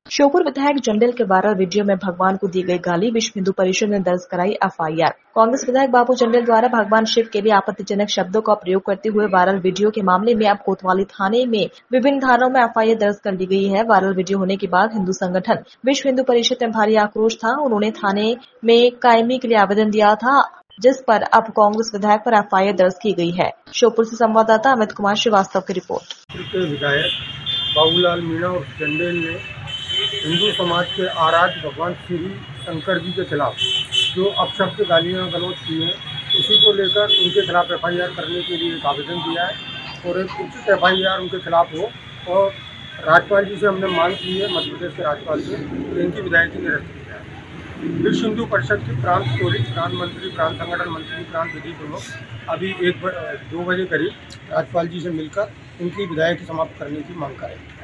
श्योपुर विधायक जंडेल के viral video में भगवान को दी गई गाली, विश्व हिंदू परिषद ने दर्ज कराई एफआईआर। कांग्रेस विधायक बाबू जंडेल द्वारा भगवान शिव के लिए आपत्तिजनक शब्दों का प्रयोग करते हुए वायरल वीडियो के मामले में अब कोतवाली थाने में विभिन्न धाराओं में एफआईआर दर्ज कर ली गई है। वायरल वीडियो होने के बाद हिंदू संगठन विश्व हिंदू परिषद में भारी आक्रोश था। उन्होंने थाने में कायमी के लिए आवेदन दिया था, जिस पर अब कांग्रेस विधायक पर एफआईआर दर्ज की गई है। श्योपुर से संवाददाता अमित कुमार श्रीवास्तव की रिपोर्ट। विधायक बाबूलाल मीणा और जंडेल ने हिंदू समाज के आराध्य भगवान श्री शंकर जी के खिलाफ जो अपशब्द गालियाँ गलौज की हैं, उसी को लेकर उनके खिलाफ एफआईआर करने के लिए एक आवेदन दिया है और एक उचित एफआईआर उनके खिलाफ हो। और राज्यपाल जी से हमने मांग की है, मध्य प्रदेश के राज्यपाल से, कि इनकी विधायकी निरस्त की जाए। विश्व हिंदू परिषद की प्रांत टोली, प्रांत मंत्री, प्रांत संगठन मंत्री, प्रांत विधि प्रमुख अभी 2 बजे करीब राज्यपाल जी से मिलकर इनकी विधायकी समाप्त करने की मांग करें।